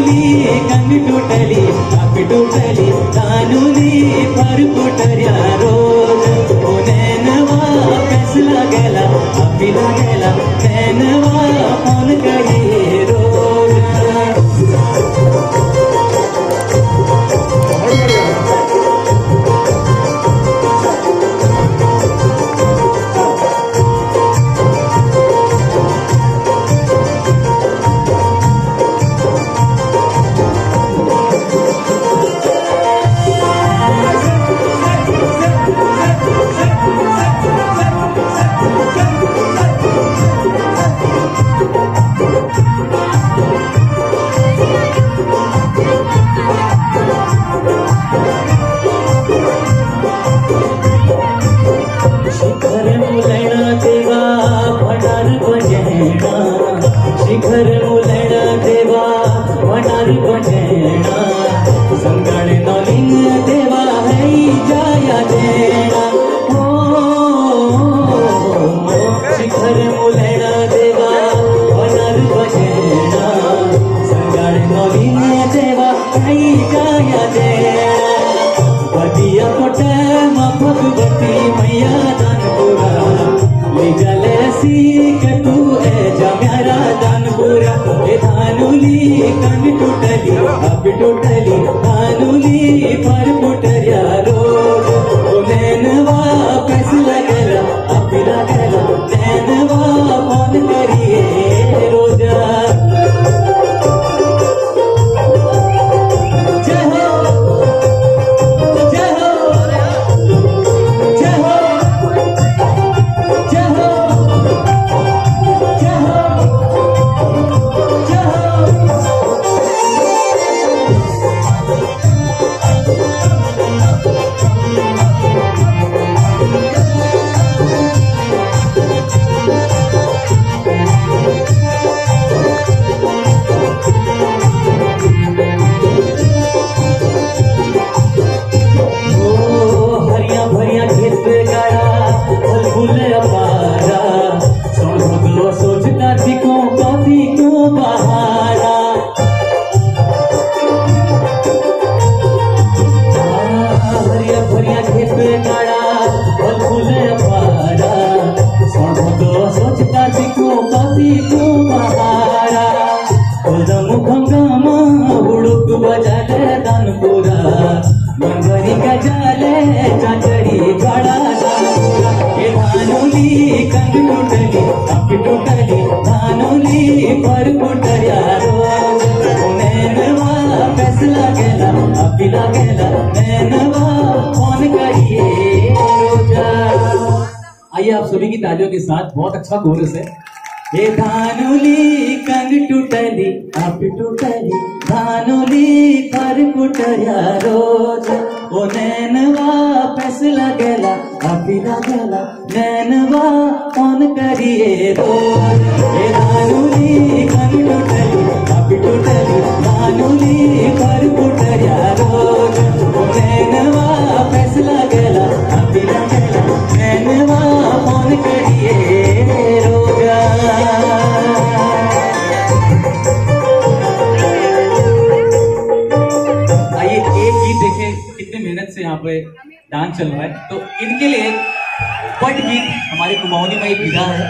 धानुली कंग टूटली आप टूटली धानुली पर कुटर्या रोज ओ नैनवा फैसला गेला अपिला गेला नैनवा फोन करी रोज। शिखर मुलैना देवा भंडार बजेना संगण नौलिंग देवा है जाया देना शिखर मुलैना देवा भंडार बजेना संगण नौलिंग देवा है जाया देना बदिया कोटे भगवती मैया दानपुरा लिजले सीख तू ए जम्यारा दानपुरा ए धानुली कंग टूटली अब टूटली धानुली पर कुटर्या रोज ओ नैनवा फैसला गेला अपिला गेला नैनवा फोन करिए रोजा। बजाले दानपुरा मंगरी गजाले चाचड़ी बड़ा दानपुरा ये धानुली कंग टूटली अब टूटली धानुली पर कुटर्या रोज नैनवा फैसला गेला अपिला गेला नैनवा फोन करिए रोजा। आइए आप सभी की तालियों के साथ, बहुत अच्छा कोरस है। ये धानुली कंग टूटली अब टूटली धानुली पर कुटर्या रोज ओ नैनवा फैसला गेला अपिला गेला नैनवा फोन करिए रोज। ये धानुली कंग टूटली अब टूटली धानुली पर कुटर्या रोज ओ नैनवा फैसला गेला अपिला गेला नैनवा फोन करिए रोजा। आइए एक गीत देखें कितने मेहनत से यहाँ पे डांस चल रहा है, तो इनके लिए पट गीत हमारे कुमाऊनी में एक विधा है।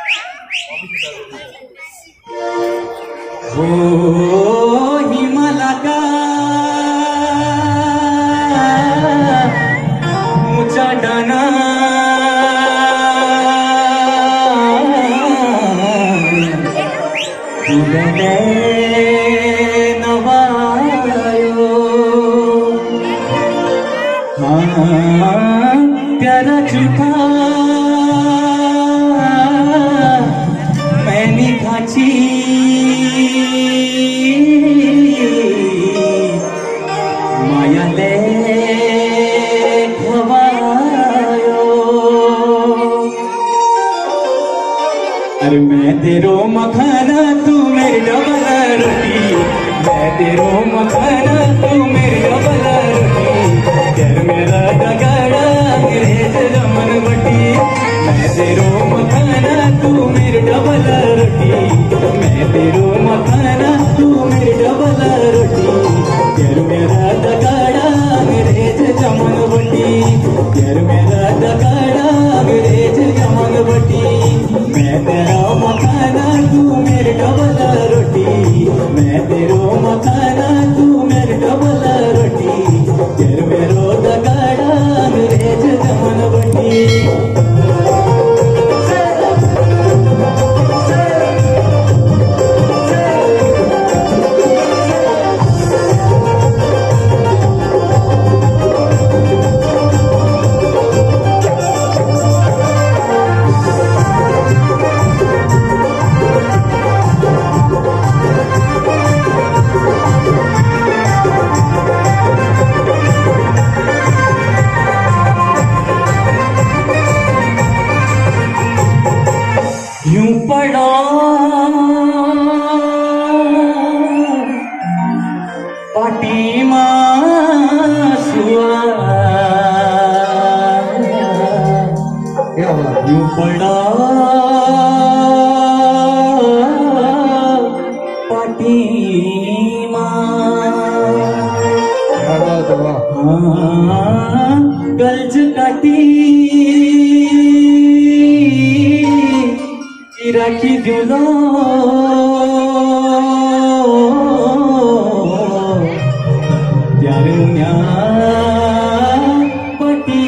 ओ हिमालय का ऊंचा डाना नवायो हाँ प्यारा झूठा मैंने खाची माया ले खवायो। अरे मैं तेरो मखाना तू मेरी डबल रोटी, मैं तेरो मखाना तू मेरी डबल रोटी, कर मेरा डगड़ा अंग्रेज रमन बटी। मैं तेरो मखाना तू मेरी डबल रोटी, मैं तेरो मखाना तू मेरी डबल मखाना तू मेरे डबल रोटी तेरे मेरो दगाड़ा अंग्रेज जमन बटी यूं पड़ा पाटी मासुआ यूं पड़ा पाटी गलज काटी राखी जुलो प्यारे उन्या पटी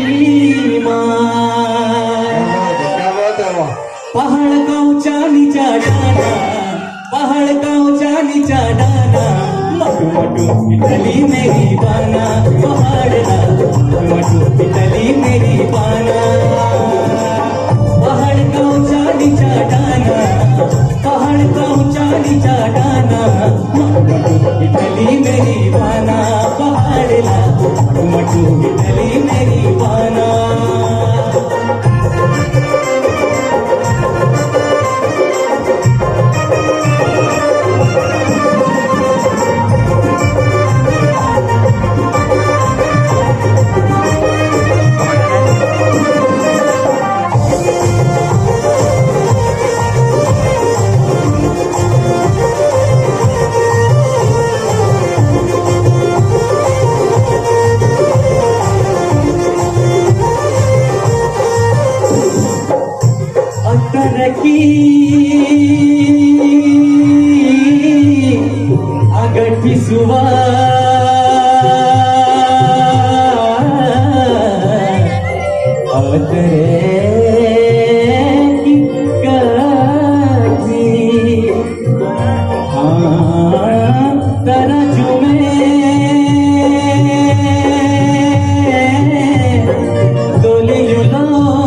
पहाड़ का ऊंचा नीचा डाना पहाड़ का ऊंचा नीचा डाना मटू मटू इटली मेरी बाना पहाड़ मटू मटू इटली मेरी बाना पहाड़ का ऊंचा नीचा डाना पहाड़ का ऊंचा नीचा डाना इटली मेरी बाना पहाड़ मटू मटू इटली मेरी बाना अगर पिसुआ तेरा जुमे दोली जुला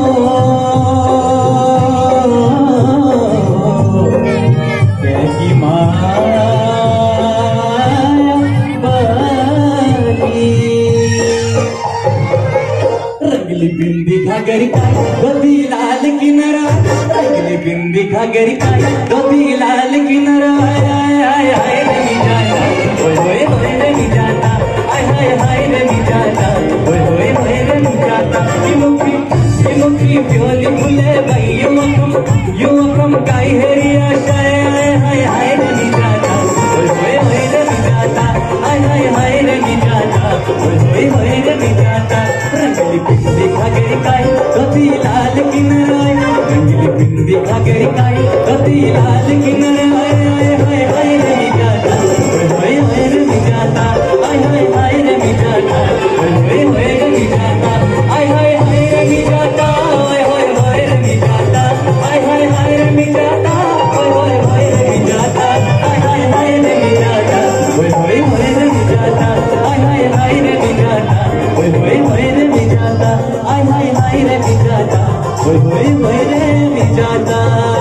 रंगली बिंदी घागरी काय गोदी लाल किनारा रंगली बिंदी घागरी काय गोदी लाल किनारा आय हाय रे मी जाता ओए होए होए रे मी जाता आय हाय हाय रे मी जाता ओए होए होए रे मी जाता की मुखी प्योली भूले भाई युवकम काय हेरिया आय हाय हाय रे मी जाता ओए होए होए रे मी जाता आय हाय हाय रे मी जाता ओए होए होए रे मी जाता रंगली बिंदी घागरी काय गोदी लाल किनारा रंगली बिंदी घागरी काय गोदी लाल किनारा आय हाय हाय रे मी जाता ओए होए होए रे मी जाता आय हाय हाय रे मी जाता ओए होए होए रे मी जाता आय हाय हाय रे मी जाता ओए होए होए रे मी जाता आय हाय हाय रे मी जाता ओए होए होए रे मी जाता आय हाय हाय रे मी जाता ओए होए होए रे मी जाता आय हाय हाय रे मी जाता ओए होए होए रे मी जाता आय हाय हाय रे मी जाता ओए होए होए रे मी जाता।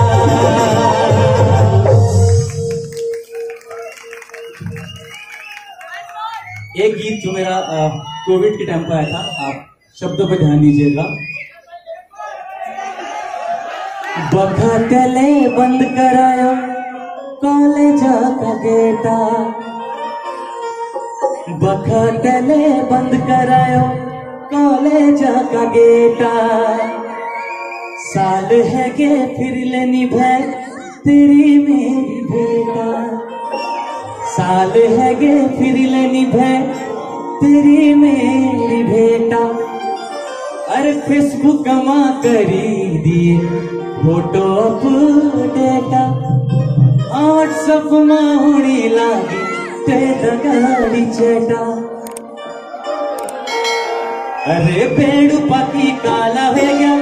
एक गीत जो मेरा कोविड के टाइम पर आया था, आप शब्दों पर ध्यान दीजिएगा। बखतले बंद करायो कॉलेज का गेटा, बखतले बंद करायो कॉलेज का गेटा, साल है के फिर ले निभे तेरी मेरी बेटा, साल है गे फिर ले निभे तेरी मेरी बेटा। अरे फेसबुक मां करी दिए फोटो अपडेटा, व्हाट्सएप मां होनी लागी ते दगाड़ी चेटा अरे पेड़ पाकी काला हो गया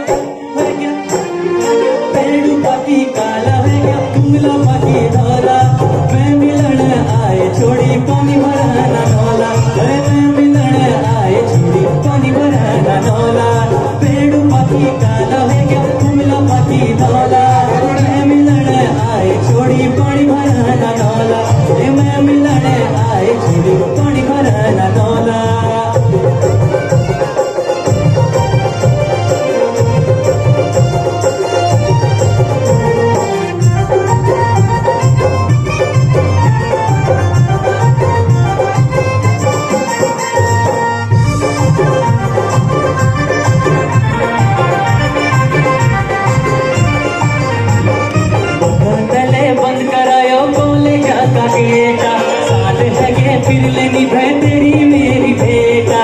पेड़ पाकी काला हो गया कुंगला पाकी धोला मैं मिलन आए छोड़ी पानी भराना नौला अरे मैं मिलन आए छोड़ी पानी भराना नौला पेड़ पाकी काला हो गया कुंगला पाकी धोला मैं मिलन आए छोड़ी पानी भराना नौला मैं मिलन आए छोड़ी पानी भराना नौला। फिर लेनी है तेरी मेरी बेटा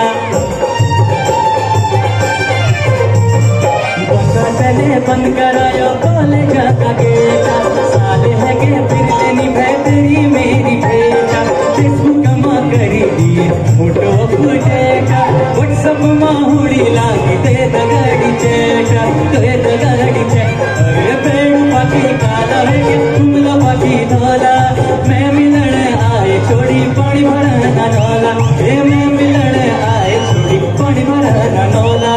चले बंद करायो कॉलेज का गेटा साले है के फिर लेनी है तेरी मेरी बेटा फेसबुक मां करी दिए फोटो फुटेगा व्हाट्सएप मां हुड़ी लागी ते दगाड़ी चेटा ते दगाड़ी चेटा अरे पेड़ पाकी काला है कुंगला पाकी धोला मैं मिलन आए छोड़ी पानी भराना नौला ए मैं मिलन आए छोड़ी पानी भराना नौला।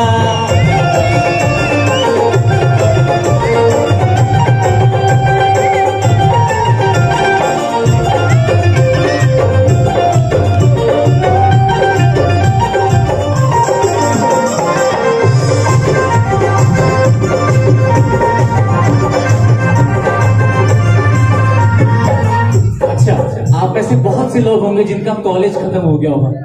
आप ऐसे बहुत से लोग होंगे जिनका कॉलेज खत्म हो गया होगा,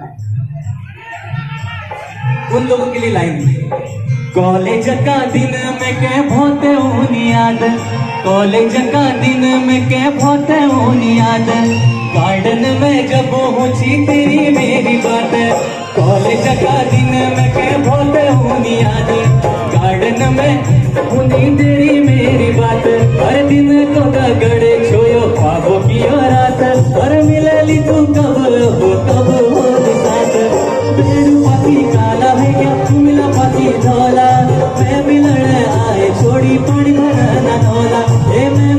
उन लोगों के लिए लाइन कॉलेज का दिन में के बहुत याद कॉलेज का दिन में के बहुत याद गार्डन में जब पहुंची तेरी मेरी बात कॉलेज का दिन में के बहुत याद गार्डन में उन्हीं तेरी मेरी बात हर दिन को गड़े छोयो ख्वाबों की रात और मिले ली तू कब हो साथ पेड़ पाकी काला है क्या तू मिला पाकी धोला मैं मिलन आए छोड़ी पानी भराना नौला ए मैं